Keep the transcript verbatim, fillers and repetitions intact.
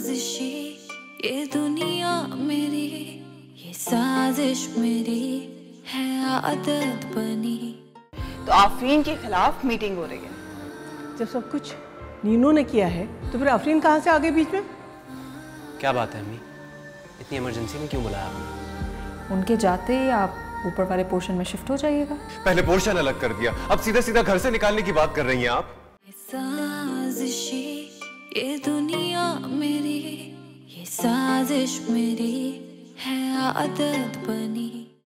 साजिशी ये दुनिया मेरी, ये साजिश मेरी है आदत बनी। तो आफरीन के खिलाफ मीटिंग हो रही है। जब सब कुछ नीनू ने किया है तो फिर आफरीन कहाँ से आ गई बीच में? क्या बात है अम्मी, इतनी इमरजेंसी में क्यों बुलाया आपने? उनके जाते ही आप ऊपर वाले पोर्शन में शिफ्ट हो जाइएगा। पहले पोर्शन अलग कर दिया, अब सीधा सीधा घर से निकालने की बात कर रही हैं आप। साजिशी ये दुनिया मेरी, ये साजिश मेरी है आदत बनी।